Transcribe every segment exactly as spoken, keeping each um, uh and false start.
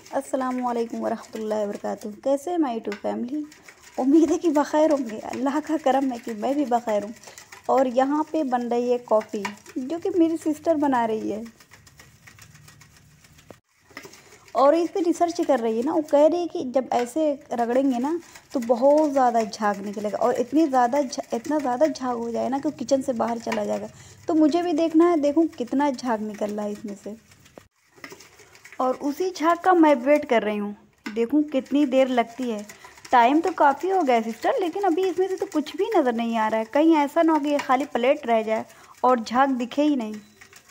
अस्सलामुअलैकुम वरहमतुल्लाहि वबरकातुहू। कैसे हैं माय यूट्यूब फैमिली? उम्मीद है कि बख़ैर होंगे। अल्लाह का करम है कि मैं भी बख़ैर हूँ। और यहाँ पे बन रही है कॉफ़ी, जो कि मेरी सिस्टर बना रही है और इस पे रिसर्च कर रही है ना। वो कह रही है कि जब ऐसे रगड़ेंगे ना तो बहुत ज़्यादा झाग निकलेगा और इतनी ज़्यादा इतना ज़्यादा झाग हो जाए ना कि किचन से बाहर चला जाएगा। तो मुझे भी देखना है, देखूँ कितना झाग निकल रहा है इसमें से। और उसी झाग का मैं वेट कर रही हूँ, देखूँ कितनी देर लगती है। टाइम तो काफ़ी हो गया सिस्टर, लेकिन अभी इसमें से तो कुछ भी नज़र नहीं आ रहा है। कहीं ऐसा ना हो कि ये खाली प्लेट रह जाए और झाग दिखे ही नहीं।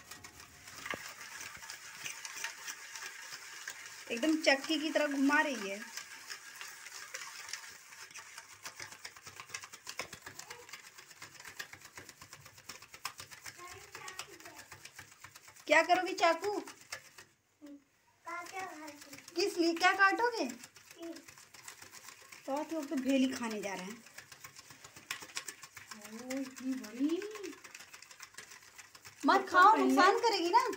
एकदम चक्की की तरह घुमा रही है। क्या करोगी चाकू? किस लिए क्या काटोगे? बहुत लोग तो भेली खाने जा रहे हैं। ओ, इतनी बड़ी मत खाओ, नुकसान करेगी ना।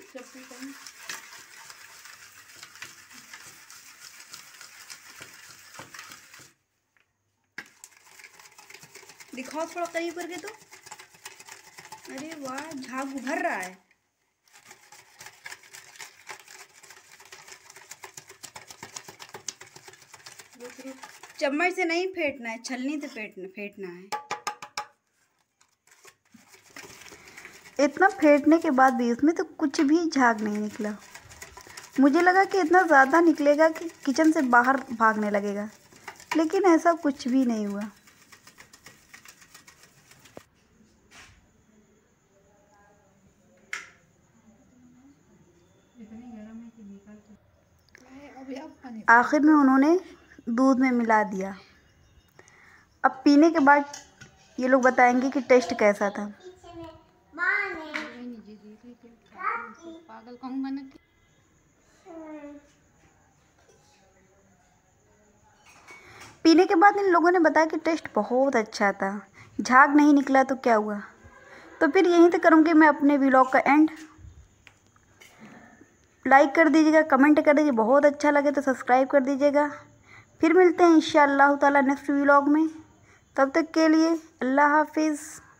दिखाओ थोड़ा करीब करके तो। अरे वाह, झाग उभर रहा है। चम्मच से नहीं फेंटना है, छलनी से फेंटना फेंटना है। इतना फेंटने के बाद भी इसमें तो कुछ भी झाग नहीं निकला। मुझे लगा कि इतना ज़्यादा निकलेगा कि किचन से बाहर भागने लगेगा, लेकिन ऐसा कुछ भी नहीं हुआ। आखिर में उन्होंने दूध में मिला दिया। अब पीने के बाद ये लोग बताएंगे कि टेस्ट कैसा था। पागल कहूँ मैंने। पीने के बाद इन लोगों ने बताया कि टेस्ट बहुत अच्छा था, झाग नहीं निकला तो क्या हुआ। तो फिर यहीं तक करूँगी मैं अपने व्लॉग का एंड। लाइक कर दीजिएगा, कमेंट कर दीजिए, बहुत अच्छा लगे तो सब्सक्राइब कर दीजिएगा। फिर मिलते हैं इंशाअल्लाह ताला नेक्स्ट व्लॉग में। तब तक के लिए अल्लाह हाफिज़।